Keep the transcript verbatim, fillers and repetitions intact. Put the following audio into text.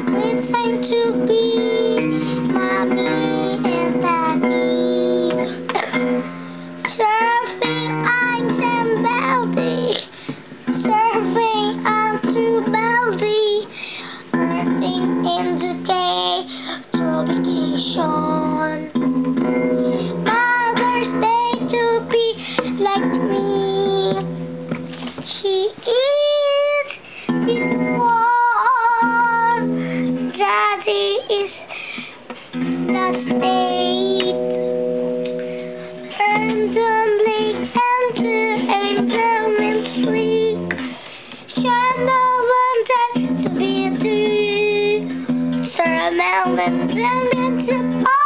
It's time to be mommy and daddy. Surfing on some baldy. Surfing on two baldy. Surfing in the day. Vacation. Mother's Day to be like me. She is his one. Daddy is the state. And only enter and come and sleep. Shall no one tries to be a tree. Sir Melvin, Melvin,